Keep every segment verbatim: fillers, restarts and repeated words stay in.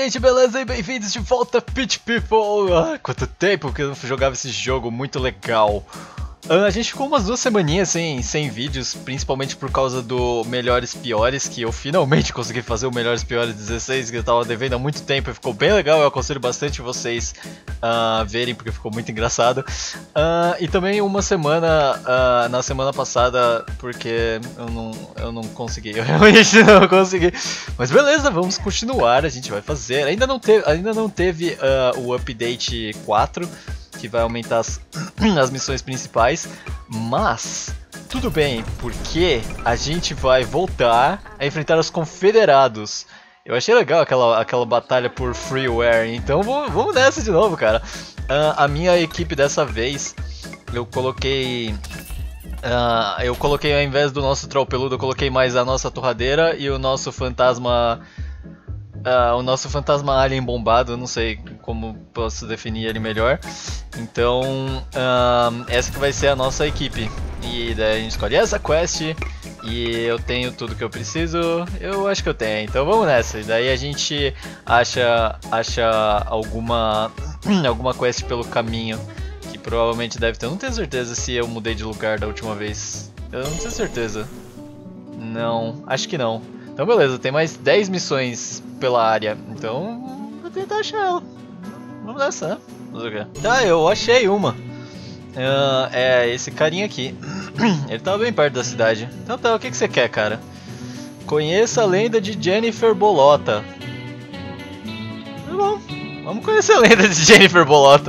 gente, beleza? E bem-vindos de volta, Peach People! Ah, quanto tempo que eu não jogava esse jogo, muito legal! Ah, a gente ficou umas duas semaninhas sem, sem vídeos, principalmente por causa do Melhores Piores, que eu finalmente consegui fazer o Melhores Piores dezesseis, que eu tava devendo há muito tempo e ficou bem legal. Eu aconselho bastante vocês uh, verem, porque ficou muito engraçado. Uh, e também uma semana, uh, na semana passada, porque eu não, eu não consegui, eu realmente não consegui. Mas beleza, vamos continuar, a gente vai fazer. Ainda não teve, ainda não teve uh, o update quatro, que vai aumentar as, as missões principais, mas tudo bem, porque a gente vai voltar a enfrentar os confederados. Eu achei legal aquela, aquela batalha por freeware, então vamos, vamos nessa de novo, cara. Uh, a minha equipe dessa vez, eu coloquei... Uh, eu coloquei ao invés do nosso troll peludo, eu coloquei mais a nossa torradeira e o nosso fantasma... Uh, o nosso fantasma alien bombado, eu não sei como posso definir ele melhor. Então, uh, essa que vai ser a nossa equipe. E daí a gente escolhe essa quest. E eu tenho tudo que eu preciso. Eu acho que eu tenho, então vamos nessa. E daí a gente acha, acha alguma, alguma quest pelo caminho, que provavelmente deve ter. Eu não tenho certeza se eu mudei de lugar da última vez. Eu não tenho certeza. Não, acho que não. Então beleza, tem mais dez missões pela área, então vou tentar achar ela. Vamos nessa, né? Vamos ver. Tá, eu achei uma. Uh, é esse carinha aqui. Ele tava bem perto da cidade. Então tá, o que, que você quer, cara? Conheça a lenda de Jennifer Bolota. Tá bom, vamos conhecer a lenda de Jennifer Bolota.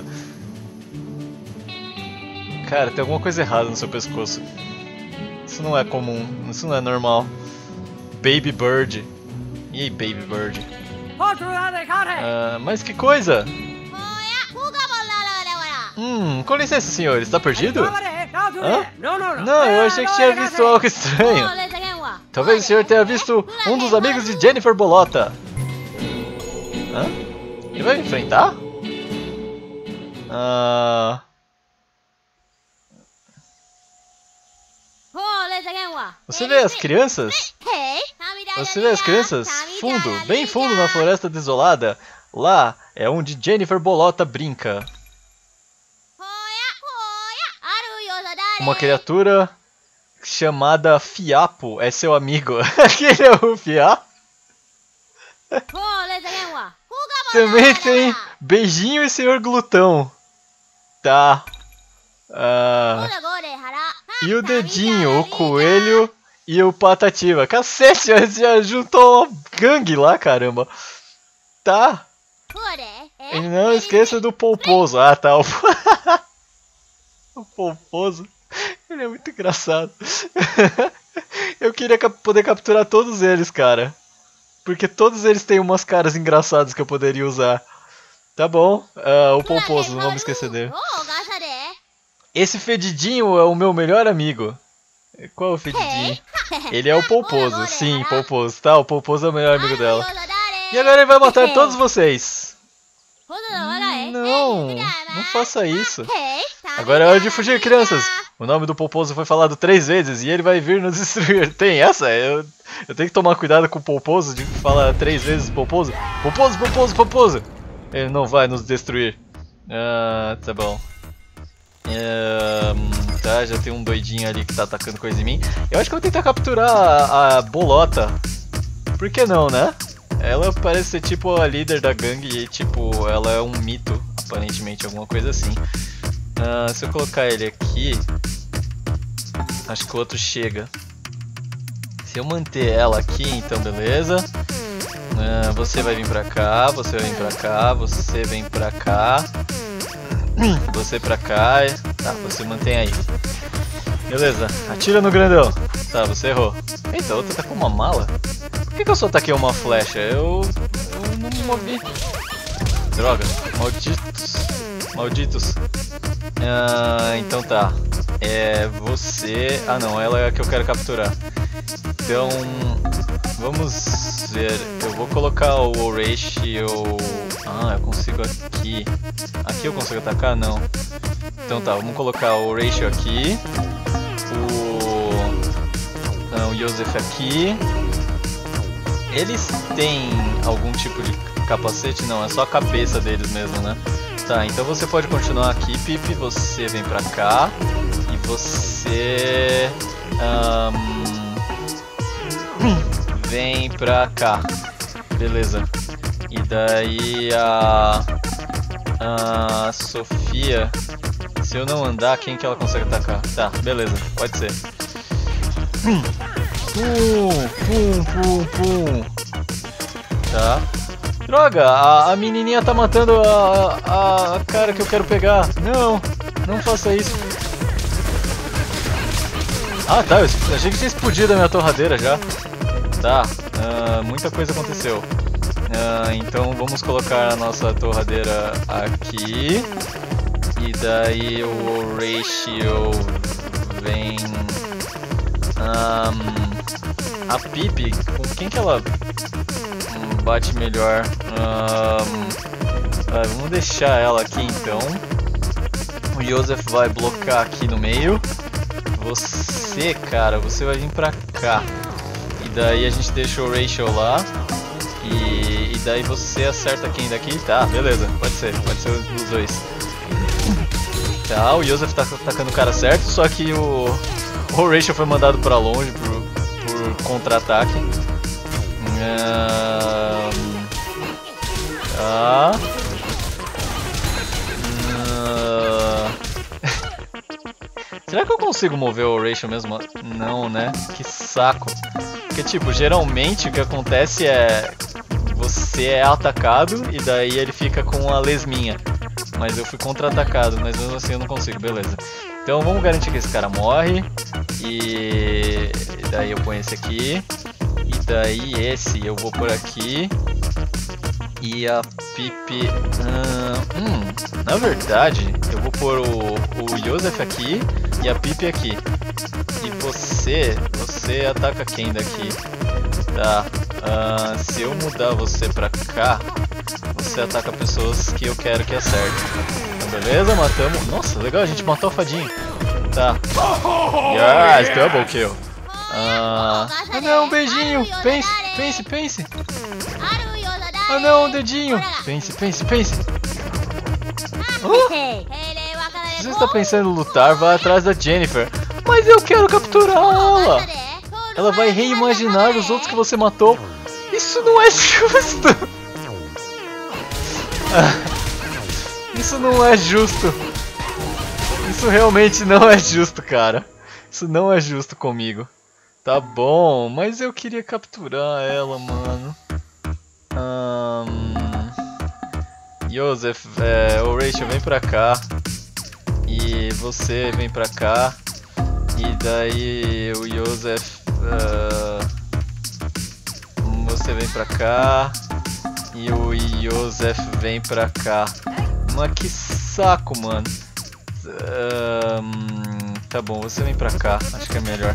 Cara, tem alguma coisa errada no seu pescoço. Isso não é comum, isso não é normal. Baby Bird. E aí, Baby Bird? Uh, mas que coisa? Hum, com licença, senhor, está perdido? Hã? Não, eu achei que tinha visto algo estranho. Talvez o senhor tenha visto um dos amigos de Jennifer Bolota. Hã? Ele vai me enfrentar? Ah... Você vê as crianças? Você vê as crianças? Fundo, bem fundo na floresta desolada. Lá é onde Jennifer Bolota brinca. Uma criatura chamada Fiapo é seu amigo. Aquele é o Fiapo? Também tem Beijinho e Senhor Glutão. Tá. Ah... E o Dedinho, o Coelho e o Patativa. Cacete, já, já juntou uma gangue lá, caramba. Tá. E não esqueça do Polposo. Ah, tá. O, o Polposo. Ele é muito engraçado. Eu queria cap poder capturar todos eles, cara. Porque todos eles têm umas caras engraçadas que eu poderia usar. Tá bom. Uh, o Polposo, não vamos esquecer dele. Esse Fedidinho é o meu melhor amigo. Qual é o Fedidinho? Ele é o Polposo. Sim, Polposo, tá? O Polposo é o melhor amigo dela. E agora ele vai matar todos vocês. Não, não faça isso. Agora é hora de fugir, crianças. O nome do Polposo foi falado três vezes e ele vai vir nos destruir. Tem essa? Eu, eu tenho que tomar cuidado com o Polposo, de falar três vezes Polposo. Polposo, Polposo, Polposo. Ele não vai nos destruir. Ah, tá bom. Um, tá, já tem um doidinho ali que tá atacando coisa em mim. Eu acho que eu vou tentar capturar a, a Bolota. Por que não, né? Ela parece ser tipo a líder da gangue e tipo, ela é um mito, aparentemente, alguma coisa assim. Uh, se eu colocar ele aqui, acho que o outro chega. Se eu manter ela aqui, então beleza. Uh, você vai vir pra cá, você vai vir pra cá, você vem pra cá. Você pra cá, tá, você mantém aí. Beleza, atira no grandão. Tá, você errou. Eita, a outra tá com uma mala? Por que, que eu só taquei uma flecha? Eu... eu não me movi. Droga, malditos. Malditos. Ah, então tá. É você... Ah não, ela é a que eu quero capturar. Então... Vamos ver. Eu vou colocar o Horatio... Ah, eu consigo aqui. Aqui eu consigo atacar? Não. Então tá, vamos colocar o Horatio aqui. O... Não, o Joseph aqui. Eles têm algum tipo de capacete? Não, é só a cabeça deles mesmo, né? Tá, então você pode continuar aqui, Pip. Você vem pra cá. E você... Um, vem pra cá. Beleza. E daí a... A Sofia... Se eu não andar, quem que ela consegue atacar? Tá, beleza, pode ser. Pum, pum, pum, pum. Tá. Droga, a, a menininha tá matando a, a, a cara que eu quero pegar. Não, não faça isso. Ah, tá, eu achei que tinha explodido a minha torradeira já. Tá, uh, muita coisa aconteceu. Uh, então vamos colocar a nossa torradeira aqui. E daí o Horatio vem... Um, a Pip, com quem que ela um, bate melhor? Um, uh, vamos deixar ela aqui então. O Joseph vai blocar aqui no meio. Você, cara, você vai vir pra cá. E daí a gente deixa o Horatio lá. E, e daí você acerta quem daqui? Tá, beleza, pode ser, pode ser os dois. Tá, o Joseph tá atacando o cara certo, só que o, o Horatio foi mandado pra longe por, por contra-ataque. Uh, tá. Uh, será que eu consigo mover o Horatio mesmo? Não, né? Que saco. Porque, tipo, geralmente o que acontece é... Você é atacado e daí ele fica com a lesminha. Mas eu fui contra-atacado, mas mesmo assim eu não consigo, beleza. Então vamos garantir que esse cara morre. E daí eu ponho esse aqui. E daí esse eu vou por aqui. E a Pip... Hum, hum, na verdade, eu vou pôr o, o Joseph aqui e a Pip aqui. E você... Você ataca quem daqui? Tá. Uh, se eu mudar você pra cá... Você ataca pessoas que eu quero que acerte. Então, beleza, matamos. Nossa, legal, a gente matou a fadinha. Tá. Yes, double kill. Ah, ah não, um beijinho. Pense, pense, pense. Ah não, um dedinho. Pense, pense, pense. Uh? Se você está pensando em lutar, vá atrás da Jennifer. Mas eu quero capturar ela. Ela vai reimaginar os outros que você matou. Isso não é justo. Isso não é justo. Isso realmente não é justo, cara. Isso não é justo comigo. Tá bom, mas eu queria capturar ela, mano. Um... Joseph, é, Horatio, vem pra cá. E você vem pra cá. E daí o Joseph... Uh... Você vem pra cá. E o Joseph vem pra cá. Mas que saco, mano. Um, tá bom, você vem pra cá. Acho que é melhor.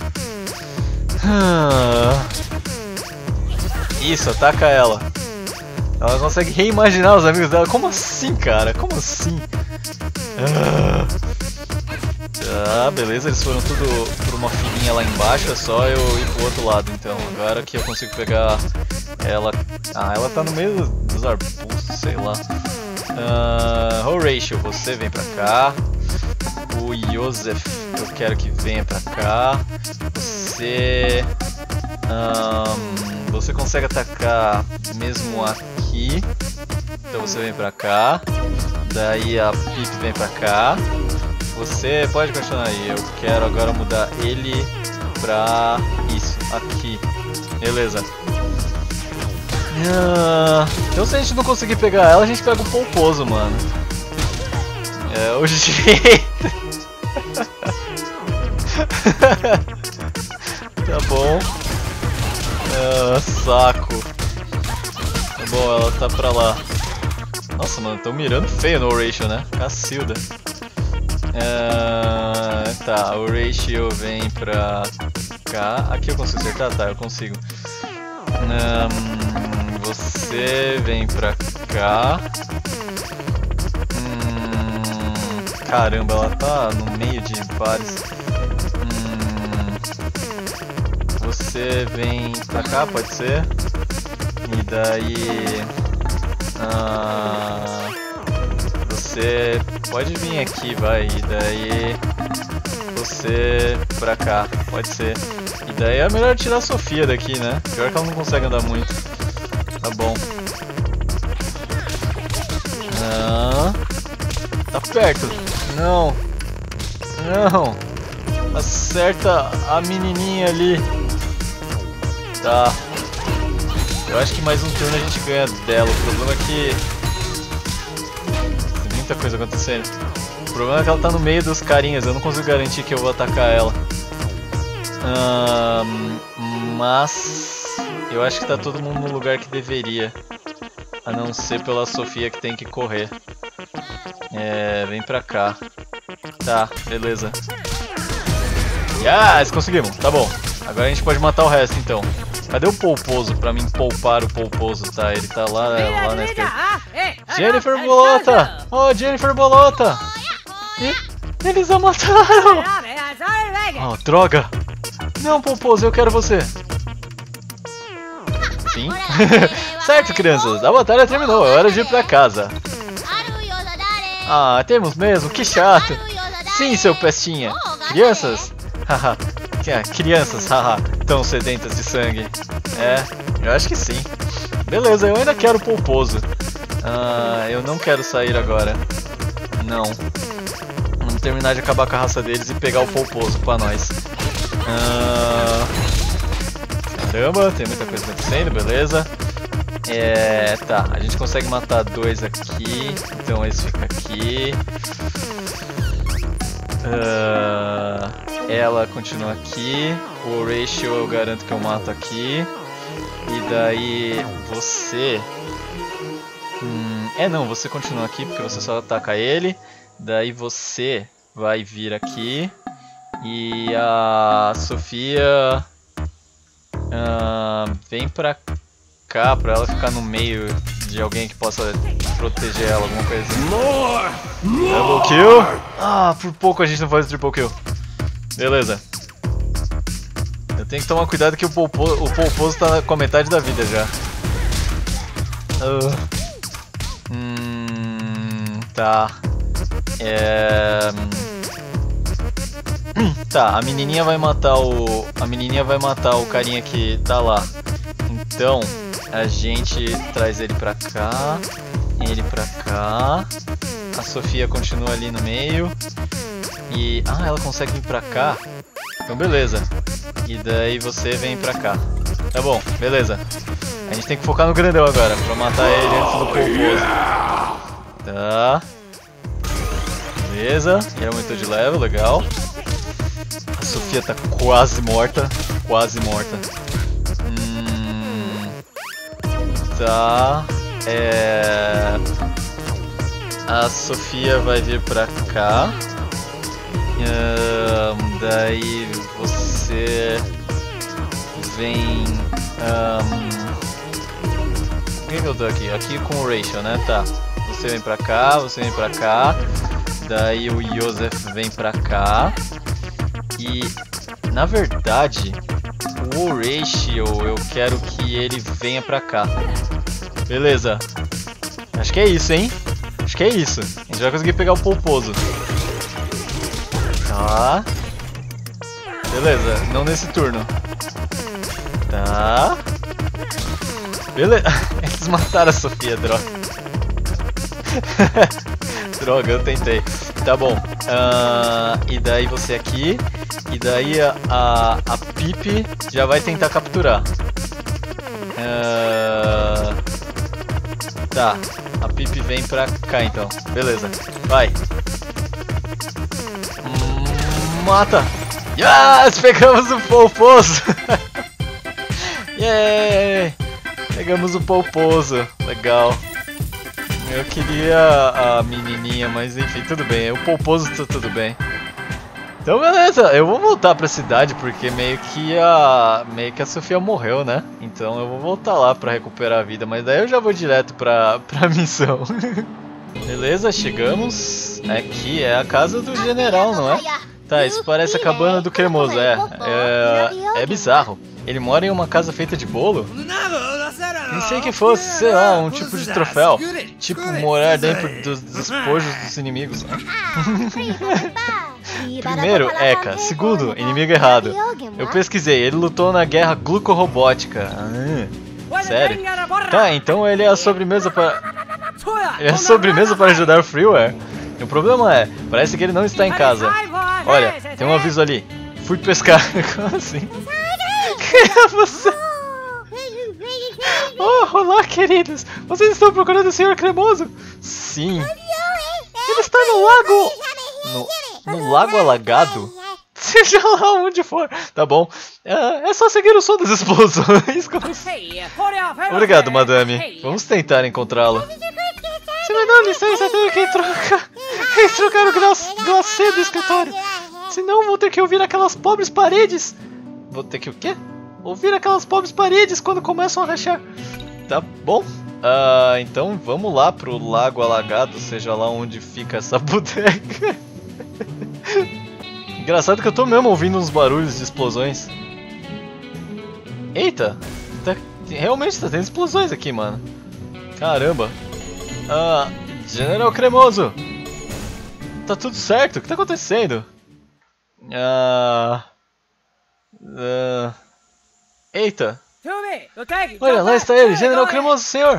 Isso, ataca ela. Ela consegue reimaginar os amigos dela. Como assim, cara? Como assim? Tá, beleza. Eles foram tudo por uma filinha lá embaixo. É só eu ir pro outro lado, então. Agora que eu consigo pegar ela... Ah, ela tá no meio dos arbustos, sei lá. Uh, Horatio, você vem pra cá. O Joseph, eu quero que venha pra cá. Você... Um, você consegue atacar mesmo aqui. Então você vem pra cá. Daí a Pip vem pra cá. Você pode continuar aí. Eu quero agora mudar ele pra isso, aqui. Beleza. Uh, então se a gente não conseguir pegar ela, a gente pega o Pomposo, mano. É o jeito. Tá bom. Uh, saco. Tá bom, ela tá pra lá. Nossa, mano, tão mirando feio no Horatio, né? Cacilda. Uh, tá, o Horatio vem pra cá. Aqui eu consigo acertar? Tá, eu consigo. Um, você vem pra cá. Hum, caramba, ela tá no meio de vários. Hum, você vem pra cá, pode ser? E daí Ah, você pode vir aqui, vai. E daí você pra cá, pode ser. E daí é melhor tirar a Sofia daqui, né? Pior que ela não consegue andar muito. Tá bom. Ah, tá perto. Não. Não. Acerta a menininha ali. Tá. Eu acho que mais um turno a gente ganha dela. O problema é que tem muita coisa acontecendo. O problema é que ela tá no meio dos carinhas. Eu não consigo garantir que eu vou atacar ela. Um, mas eu acho que tá todo mundo no lugar que deveria. A não ser pela Sofia que tem que correr. É, vem pra cá. Tá, beleza. Yes, conseguimos, tá bom. Agora a gente pode matar o resto então. Cadê o Polposo pra mim poupar o Polposo? Tá, ele tá lá, lá na esquerda. Jennifer Bolota! Oh, Jennifer Bolota! E eles a mataram! Oh, droga! Não, Polposo, eu quero você! Sim? Certo, crianças, a batalha terminou, é hora de ir pra casa. Ah, temos mesmo? Que chato! Sim, seu pestinha! Crianças? Haha, crianças, haha, tão sedentas de sangue. É, eu acho que sim. Beleza, eu ainda quero o Polposo. Ah, eu não quero sair agora. Não. Vamos terminar de acabar com a raça deles e pegar o Polposo pra nós. Ah, caramba, tem muita coisa acontecendo, beleza. É, tá, a gente consegue matar dois aqui, então esse fica aqui. Uh, ela continua aqui. O Ratio eu garanto que eu mato aqui. E daí você... Hum, é não, você continua aqui porque você só ataca ele. Daí você vai vir aqui. E a Sofia... Uh, vem pra cá pra ela ficar no meio de alguém que possa proteger ela, alguma coisa assim. Double kill? Ah, por pouco a gente não faz triple kill. Beleza. Eu tenho que tomar cuidado que o Polposo, o Polposo tá com a metade da vida já. Uh. Hum, tá. É... Tá, a menininha vai matar o... A menininha vai matar o carinha que tá lá. Então, a gente traz ele pra cá. Ele pra cá. A Sofia continua ali no meio. E... Ah, ela consegue vir pra cá. Então beleza. E daí você vem pra cá. Tá bom, beleza. A gente tem que focar no grandão agora, pra matar ele antes do Polposo. Tá. Beleza. Ele aumentou de level, legal. A Sofia tá quase morta. Quase morta. Hum... Tá. É... A Sofia vai vir pra cá. Um, daí você vem... Um... O que que eu tô aqui? Aqui com o Rachel, né? Tá. Você vem pra cá, você vem pra cá. Daí o Joseph vem pra cá. E, na verdade, o Rachel, eu quero que ele venha pra cá. Beleza. Acho que é isso, hein? Acho que é isso. A gente vai conseguir pegar o Polposo. Tá. Beleza, não nesse turno. Tá. Beleza. Eles mataram a Sofia, droga. Droga, eu tentei. Tá bom. Uh, e daí você aqui. E daí a, a, a Pip já vai tentar capturar. Uh, tá. A Pip vem pra cá então. Beleza. Vai. Hum, mata. Yes! Pegamos o Polposo. Yeah! Pegamos o Polposo. Legal. Eu queria a menininha, mas enfim, tudo bem. O Polposo tá tudo bem. Então beleza, eu vou voltar pra cidade porque meio que a meio que a Sofia morreu, né? Então eu vou voltar lá pra recuperar a vida, mas daí eu já vou direto pra, pra missão. Beleza, chegamos. Aqui é a casa do general, não é? Tá, isso parece a cabana do Cremoso, é. É, é bizarro. Ele mora em uma casa feita de bolo? Quem Pensei que fosse, sei lá, um tipo de troféu. Tipo morar dentro dos despojos dos inimigos. Primeiro, Eka. Segundo, inimigo errado. Eu pesquisei, ele lutou na guerra glucorobótica. Ah, sério? Tá, então ele é a sobremesa para... Ele é a sobremesa para ajudar o Freeware. E o problema é, parece que ele não está em casa. Olha, tem um aviso ali. Fui pescar. Como assim? Quem é você? Oh, olá, queridos. Vocês estão procurando o senhor Cremoso? Sim. Ele está no lago... No, no lago alagado? Seja lá onde for. Tá bom. É, é só seguir o som das explosões. Como assim? Obrigado, madame. Vamos tentar encontrá-lo. Se me dá licença, eu tenho que trocar... Eles trocaram o glacê do escritório. Senão vou ter que ouvir aquelas pobres paredes. Vou ter que o quê? Ouvir aquelas pobres paredes quando começam a rachar. Tá bom. Uh, então vamos lá pro lago alagado, seja lá onde fica essa bodega. Engraçado que eu tô mesmo ouvindo uns barulhos de explosões. Eita, tá, realmente tá tendo explosões aqui, mano. Caramba. Ah, General Cremoso. Tá tudo certo? O que tá acontecendo? Ah... Uh... Eita! Olha, lá está ele, General Cremoso, senhor!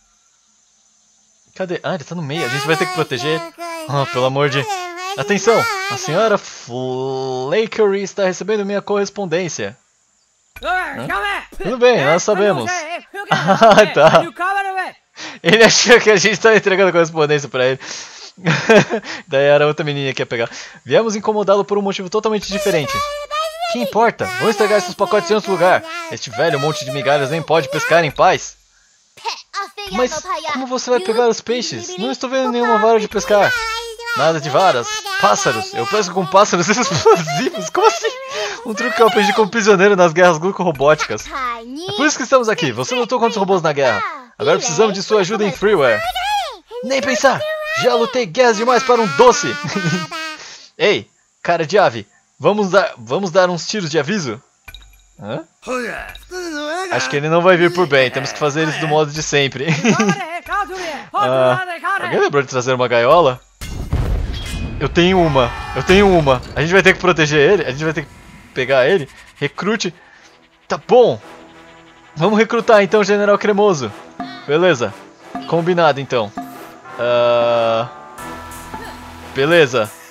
Cadê? Ah, ele tá no meio, a gente vai ter que proteger ele. Oh, pelo amor de... Atenção! A senhora Flakery está recebendo minha correspondência. Hã? Tudo bem, nós sabemos. Ah, tá. Ele achou que a gente estava entregando a correspondência pra ele. Daí era outra menininha que ia pegar. Viemos incomodá-lo por um motivo totalmente diferente. Que importa? Vamos entregar esses pacotes em outro lugar. Este velho monte de migalhas nem pode pescar em paz. Mas como você vai pegar os peixes? Não estou vendo nenhuma vara de pescar. Nada de varas. Pássaros. Eu pesco com pássaros explosivos. Como assim? Um truque que eu aprendi como prisioneiro nas guerras glucorobóticas. É por isso que estamos aqui. Você lutou contra os robôs na guerra. Agora precisamos de sua ajuda em Freeware. Nem pensar. Já lutei guerras demais para um doce. Ei, cara de ave. Vamos dar, vamos dar uns tiros de aviso? Hã? Acho que ele não vai vir por bem. Temos que fazer isso do modo de sempre. ah, alguém lembrou de trazer uma gaiola? Eu tenho uma. Eu tenho uma. A gente vai ter que proteger ele. A gente vai ter que pegar ele. Recrute. Tá bom. Vamos recrutar então o General Cremoso. Beleza. Combinado então. Uh... Beleza.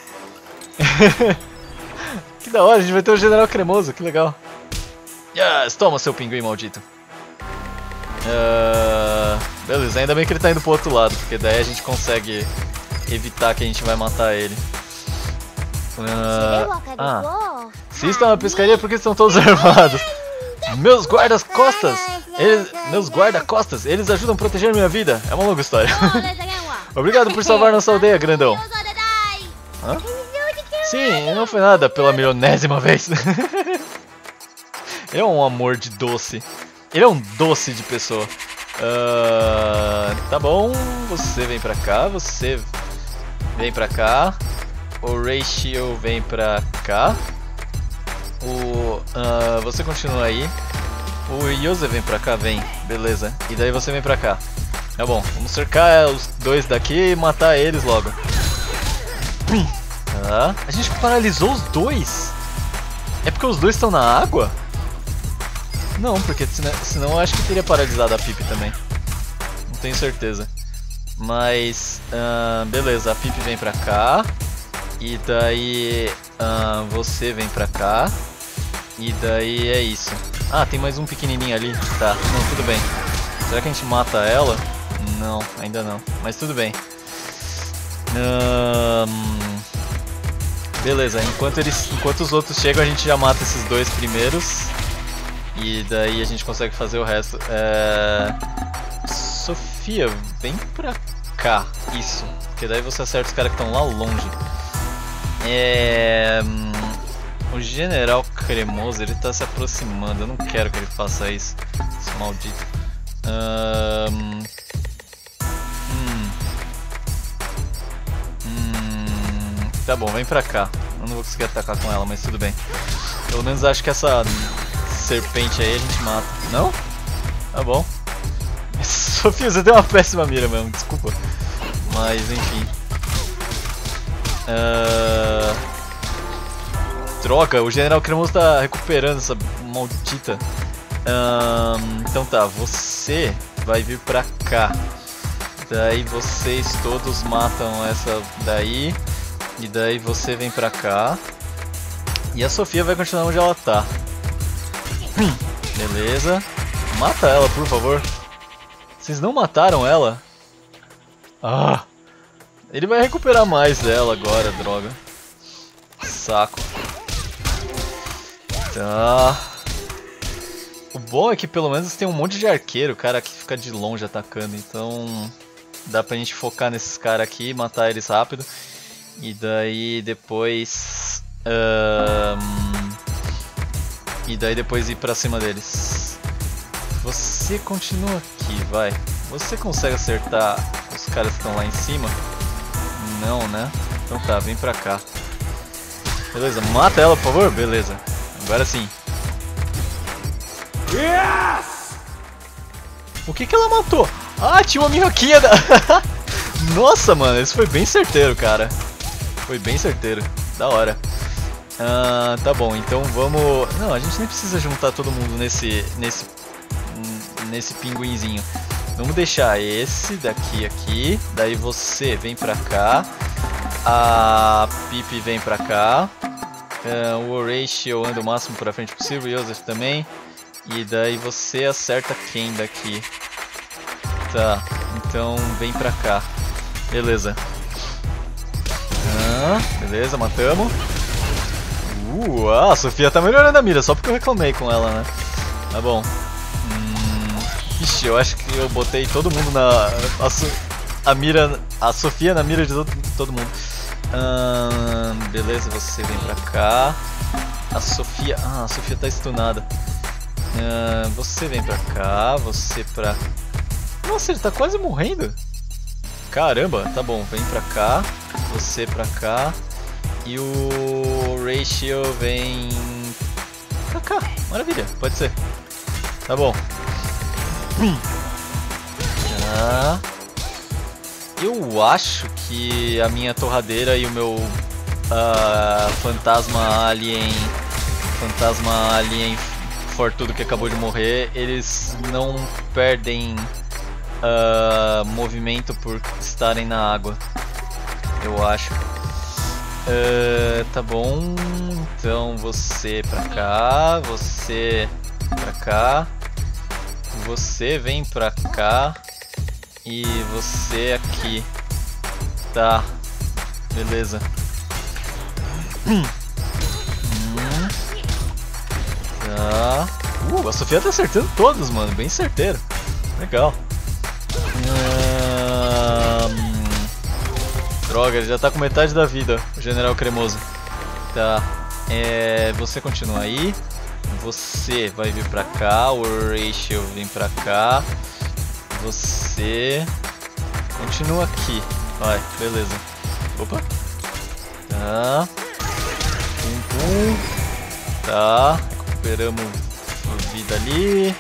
Que da hora, a gente vai ter o General Cremoso, que legal. Yes, toma seu pinguim maldito. Uh... Beleza, ainda bem que ele tá indo pro outro lado, porque daí a gente consegue evitar que a gente vai matar ele. Uh... Ah, se estão na pescaria, por que estão todos armados? Meus guardas-costas! Eles... Meus guarda-costas, eles ajudam a proteger minha vida. É uma longa história. Obrigado por salvar nossa aldeia, grandão. Hã? Sim, não foi nada pela milionésima vez. Ele é um amor de doce. Ele é um doce de pessoa. Uh, tá bom, você vem pra cá, você vem pra cá. O Ratio vem pra cá. O, uh, você continua aí. O Yose vem pra cá, vem. Beleza. E daí você vem pra cá. Tá bom, vamos cercar os dois daqui e matar eles logo. Tá. A gente paralisou os dois. É porque os dois estão na água? Não, porque senão, senão eu acho que teria paralisado a Pip também. Não tenho certeza. Mas, uh, beleza, a Pip vem pra cá. E daí uh, você vem pra cá. E daí é isso. Ah, tem mais um pequenininho ali. Tá, não, tudo bem. Será que a gente mata ela? Não, ainda não. Mas tudo bem. Um, beleza, enquanto, eles, enquanto os outros chegam, a gente já mata esses dois primeiros. E daí a gente consegue fazer o resto. É... Sofia, vem pra cá. Isso. Porque daí você acerta os caras que estão lá longe. É... O General Cremoso, ele tá se aproximando. Eu não quero que ele faça isso. Esse maldito. Um... Hum. Hum... Tá bom, vem pra cá. Eu não vou conseguir atacar com ela, mas tudo bem. Pelo menos acho que essa serpente aí a gente mata. Não? Tá bom. Sofia, você tem uma péssima mira mesmo, desculpa. Mas enfim. Uh... Droga, o General Cremoso tá recuperando essa maldita. Uh... Então tá, você vai vir pra cá. Daí vocês todos matam essa daí. E daí você vem pra cá. E a Sofia vai continuar onde ela tá. Beleza. Mata ela, por favor. Vocês não mataram ela? Ah! Ele vai recuperar mais dela agora, droga. Saco. Tá. O bom é que pelo menos tem um monte de arqueiro, cara que fica de longe atacando. Então dá pra gente focar nesses caras aqui, matar eles rápido. E daí depois... Um, e daí depois ir pra cima deles. Você continua aqui, vai. Você consegue acertar os caras que estão lá em cima? Não, né? Então tá, vem pra cá. Beleza, mata ela, por favor. Beleza, agora sim. Yes! O que que ela matou? Ah, tinha uma minhoquinha da... Nossa, mano, isso foi bem certeiro, cara. Foi bem certeiro, da hora. Ah, tá bom, então vamos... Não, a gente nem precisa juntar todo mundo nesse... Nesse... Nesse pinguinzinho. Vamos deixar esse daqui aqui. Daí você vem pra cá. A Pipi vem pra cá. Uh, o Horatio anda o máximo pra frente possível. O Joseph também. E daí você acerta quem daqui? Tá, então vem pra cá. Beleza. Ah, beleza, matamos. Uh, ah, a Sofia tá melhorando a mira, só porque eu reclamei com ela, né? Tá bom. Hum, ixi, eu acho que eu botei todo mundo na... A, so, a mira... A Sofia na mira de todo, todo mundo. Hum, beleza, você vem pra cá. A Sofia... Ah, a Sofia tá stunada. Hum, você vem pra cá, você pra... Nossa, ele tá quase morrendo. Caramba, tá bom, vem pra cá. Você pra cá. E o Horatio vem pra cá. Maravilha, pode ser. Tá bom. Tá. Eu acho que a minha torradeira e o meu uh, fantasma alien, fantasma alien fortudo que acabou de morrer, eles não perdem uh, movimento por estarem na água. Eu acho. Uh, tá bom. Então você pra cá, você pra cá, você vem pra cá. E você aqui. Tá. Beleza. Hum. Tá. Uh, a Sofia tá acertando todos, mano. Bem certeiro. Legal. Hum... Droga, ele já tá com metade da vida, o General Cremoso. Tá. É... Você continua aí. Você vai vir pra cá. O Horatio vem pra cá. Você continua aqui. Vai, beleza. Opa. Tá. Pum, pum. Tá. Recuperamos a vida ali.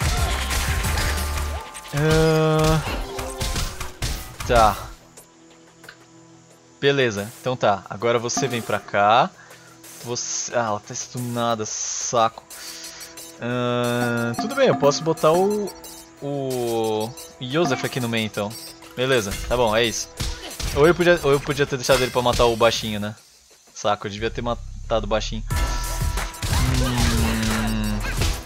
Uh... Tá. Beleza. Então tá. Agora você vem pra cá. Você... Ah, ela tá stunada. Saco. Uh... Tudo bem, eu posso botar o... O Joseph aqui no meio então. Beleza, tá bom, é isso. Ou eu podia, ou eu podia ter deixado ele pra matar o baixinho, né? Saco, eu devia ter matado o baixinho. Hum...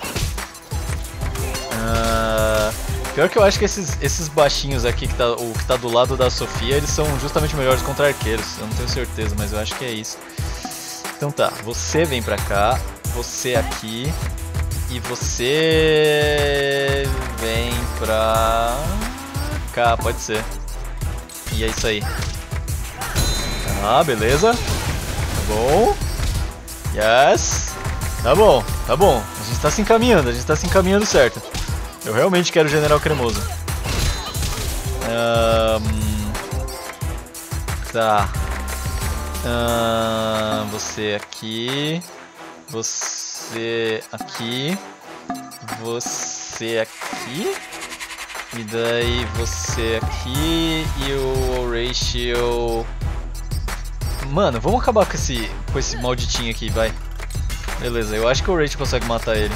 Ah... Pior que eu acho que esses, esses baixinhos aqui, que tá, o que tá do lado da Sofia, eles são justamente melhores contra arqueiros. Eu não tenho certeza, mas eu acho que é isso. Então tá, você vem pra cá, você aqui. E você vem pra cá, pode ser. E é isso aí. Ah, beleza. Tá bom. Yes. Tá bom, tá bom. A gente tá se encaminhando, a gente tá se encaminhando certo. Eu realmente quero o General Cremoso. Um, tá. Um, você aqui. Você aqui. Você aqui. E daí você aqui e o Horatio... Mano, vamos acabar com esse, com esse malditinho aqui, vai. Beleza, eu acho que o Horatio consegue matar ele.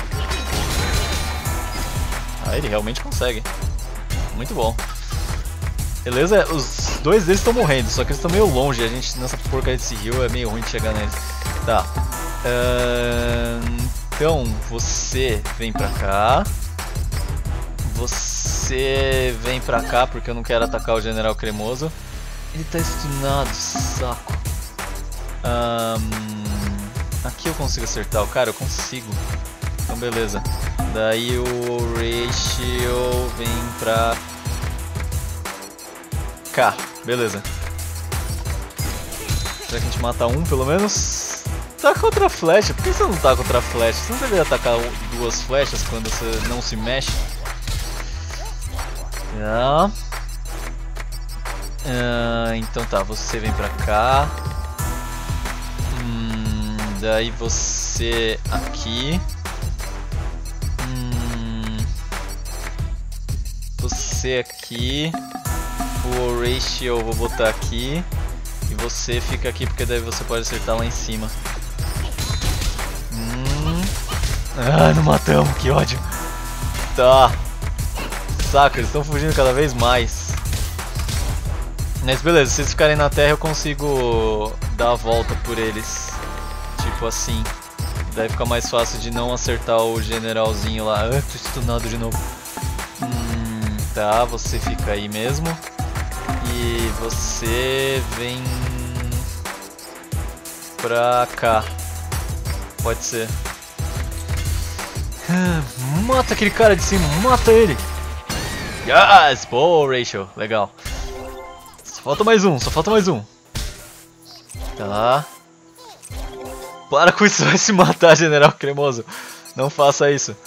Ah, ele realmente consegue. Muito bom. Beleza, os dois deles estão morrendo, só que eles estão meio longe. A gente, nessa porcaria desse rio, é meio ruim de chegar neles. Tá. Uh, então, você vem pra cá. Você vem pra cá, porque eu não quero atacar o General Cremoso. Ele tá stunado, saco. Um, aqui eu consigo acertar o cara? Eu consigo. Então, beleza. Daí o Horatio vem pra cá. Beleza. Será que a gente mata um, pelo menos? Tá contra a flecha. Por que você não tá contra a flecha? Você não deveria atacar duas flechas quando você não se mexe? Tá. Uh, então tá, você vem pra cá. Hum, daí você aqui. Hum, você aqui. O Horatio eu vou botar aqui. E você fica aqui porque daí você pode acertar lá em cima. Hum. Ah, não matamos, que ódio. Tá. Saca, eles estão fugindo cada vez mais. Mas beleza, se eles ficarem na terra eu consigo dar a volta por eles. Tipo assim. Daí fica mais fácil de não acertar o generalzinho lá. Ah, tô stunado de novo. Hum, tá, você fica aí mesmo. E você vem pra cá. Pode ser. Mata aquele cara de cima, mata ele. Yes! Pô, Rachel, legal. Só falta mais um, só falta mais um. Tá. Para com isso, vai se matar, General Cremoso. Não faça isso.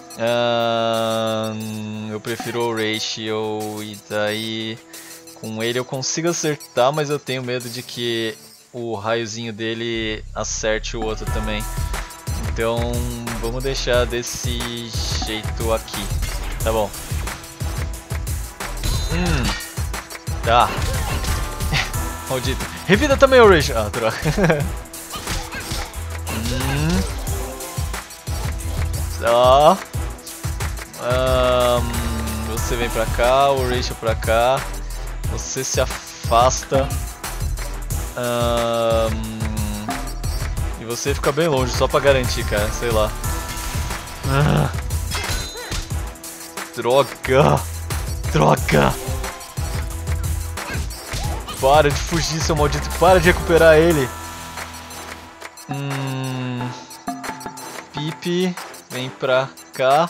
Uh, eu prefiro o Horatio e daí com ele eu consigo acertar, mas eu tenho medo de que o raiozinho dele acerte o outro também. Então vamos deixar desse jeito aqui. Tá bom. Hum. Tá. Maldito. Revida também o Horatio. Ah, droga. hum. Tá. Um, você vem pra cá, o Horatio pra cá. Você se afasta. Um, e você fica bem longe, só pra garantir, cara. Sei lá. Ah. Droga. Droga. Para de fugir, seu maldito. Para de recuperar ele. Hum. Pipe, vem pra cá.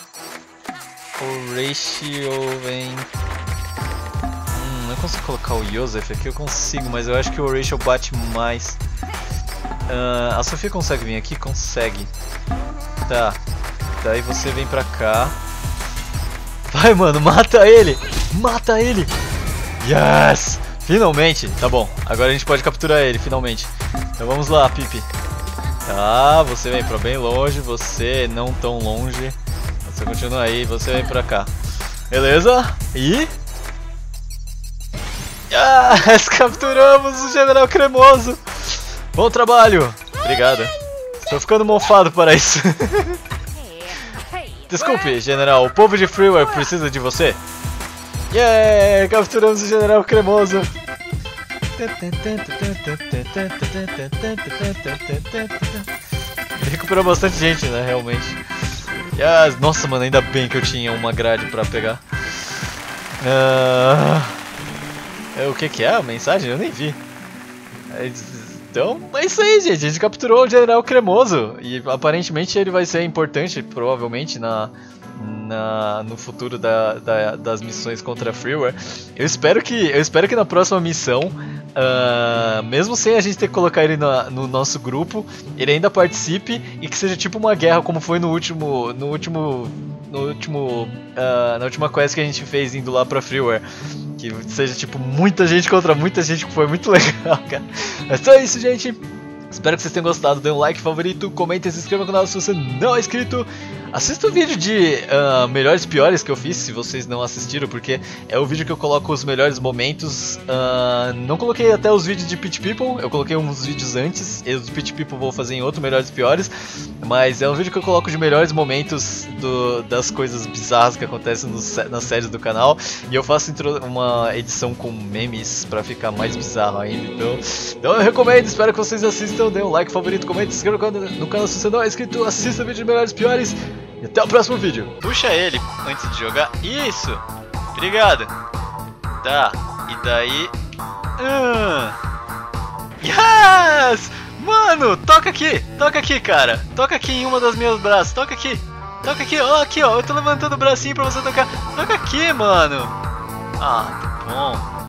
Horatio vem... Hum, não consigo colocar o Joseph aqui, eu consigo, mas eu acho que o Horatio bate mais. Uh, a Sofia consegue vir aqui? Consegue. Tá. Daí você vem pra cá. Vai, mano, mata ele! Mata ele! Yes! Finalmente! Tá bom, agora a gente pode capturar ele, finalmente. Então vamos lá, Pipe. Tá, você vem pra bem longe, você não tão longe. Você continua aí, você vem pra cá. Beleza? E... Yes! Capturamos o General Cremoso! Bom trabalho! Obrigado. Estou ficando mofado para isso. Desculpe, General, o povo de Freeware precisa de você. Yeah! Capturamos o General Cremoso! Recuperou bastante gente, né? Realmente. Yes. Nossa, mano, ainda bem que eu tinha uma grade pra pegar. Uh... O que que é a mensagem? Eu nem vi. Então, é isso aí, gente. A gente capturou o General Cremoso. E aparentemente ele vai ser importante, provavelmente, na... Na, no futuro da, da, das missões contra a Freeware. Eu espero que, eu espero que na próxima missão, uh, mesmo sem a gente ter que colocar ele na, no nosso grupo, ele ainda participe e que seja tipo uma guerra como foi no último, no último, no último, uh, na última quest que a gente fez indo lá pra Freeware. Que seja tipo muita gente contra muita gente, que foi muito legal, cara. Mas então é isso, gente. Espero que vocês tenham gostado. Dê um like, favorito, comenta e se inscreva no canal se você não é inscrito. Assista o vídeo de uh, melhores e piores que eu fiz, se vocês não assistiram, porque é o vídeo que eu coloco os melhores momentos. Uh, não coloquei até os vídeos de Pitch People, eu coloquei uns vídeos antes, e os Pitch People vou fazer em outro, melhores e piores. Mas é um vídeo que eu coloco de melhores momentos do, das coisas bizarras que acontecem nos, nas séries do canal. E eu faço uma edição com memes pra ficar mais bizarro ainda. Então, então eu recomendo, espero que vocês assistam, dê um like, favorito, comente, se inscreva no canal se você não é inscrito, assista o vídeo de melhores e piores. E até o próximo vídeo. Puxa ele antes de jogar. Isso. Obrigado. Tá. E daí... Uh. Yes! Mano, toca aqui. Toca aqui, cara. Toca aqui em uma das minhas braços. Toca aqui. Toca aqui. Ó, aqui, ó. Eu tô levantando o bracinho pra você tocar. Toca aqui, mano. Ah, tá bom.